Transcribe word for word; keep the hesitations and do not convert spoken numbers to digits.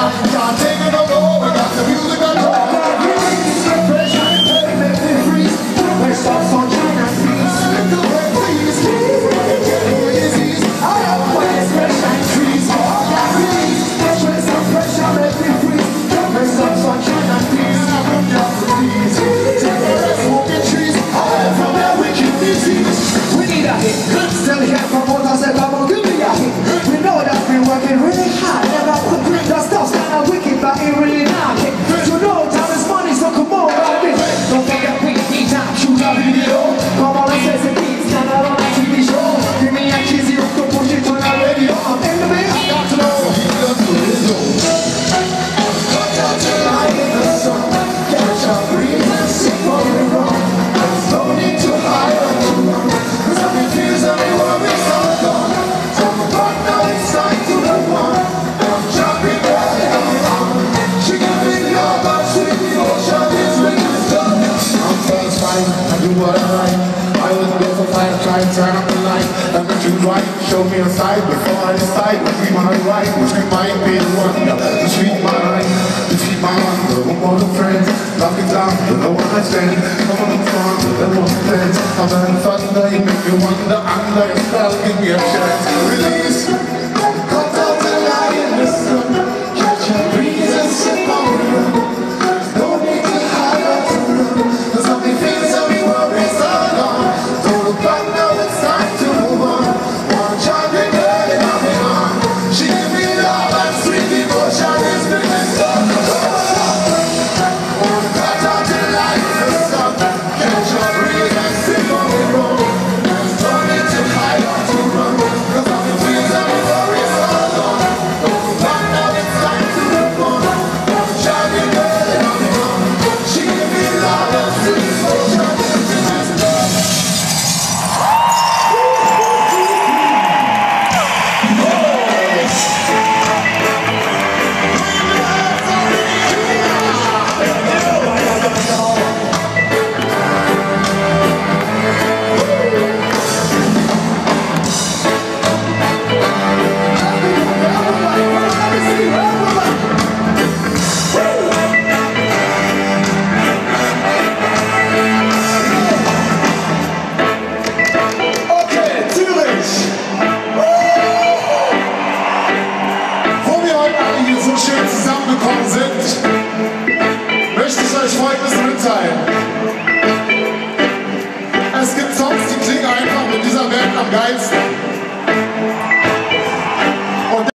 Can't take it no more, we got the music on top. Fresh and pain, make me freeze. Fresh up sunshine and peace. Please, please, please. I have ways, fresh and trees. Fresh up pressure, make me freeze. Fresh up sunshine and peace. Take a rest, smoking trees. Hide from that wicked disease. We need a hit. Still here from what I said, come on, give me a hit. We know that we're working really hard. Never put the stuff's kinda wicked, but it really not hit. You know time is money, so come on, rock it. Don't forget we need time, shoot a video. Come on, let's say some beats, kind of on a T V show. Give me a cheesy hook to push it on the radio. I'm in the mix, I got to know. Cut out the light in the sun. Catch a breeze and sing for the run. There's no need to hide or to run. Cause I've been fears and we worries all gone. So but now it's time to move on. I'm jumping right on. She can be your but sweet emotion is when it's done. I'm satisfied, I do what I like. I was built for fight, try to turn up the light. And make you right, show me a side before I decide which we might right, which we might be the one. The sweet mind, the sweet mind, the one more the friends. Knock it down, you know what I stand. Come on, fun, the one friends. I'm having thunder, you make me wonder. Under your spell, give me a chance. Release, cut out the light in the sun. Catch a breeze and sip on the run. There's no need to hide or to run. There's nothing feels and we worries all gone. Don't look back now, it's time to move on. One champion girl and I'll be on. She give me love and sweet devotion is the best of the world. Cut out the light in the sun. Catch a breeze and sip on the road. There's no need to hide or to run. Cause nothing feels and we worries all gone. Don't look back now, it's time to move on. One champion girl and I'll be on. She give me love and sweet devotion is the best of the world. Zusammengekommen sind, möchte ich euch Folgendes mitteilen. Es gibt Songs, die klingen einfach mit dieser Band am geilsten.